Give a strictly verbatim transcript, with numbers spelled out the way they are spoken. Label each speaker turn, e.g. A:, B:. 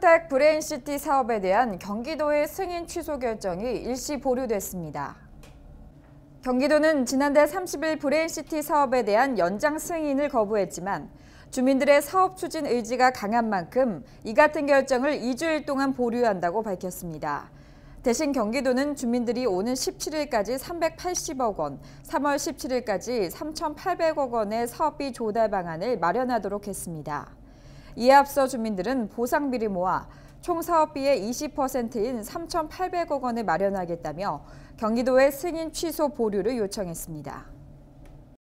A: 평택 브레인시티 사업에 대한 경기도의 승인 취소 결정이 일시 보류됐습니다. 경기도는 지난달 삼십 일 브레인시티 사업에 대한 연장 승인을 거부했지만 주민들의 사업 추진 의지가 강한 만큼 이 같은 결정을 이 주일 동안 보류한다고 밝혔습니다. 대신 경기도는 주민들이 오는 십칠 일까지 삼백팔십억 원, 삼월 십칠 일까지 삼천팔백억 원의 사업비 조달 방안을 마련하도록 했습니다. 이에 앞서 주민들은 보상비를 모아 총 사업비의 이십 퍼센트인 삼천팔백억 원을 마련하겠다며 경기도의 승인 취소 보류를 요청했습니다.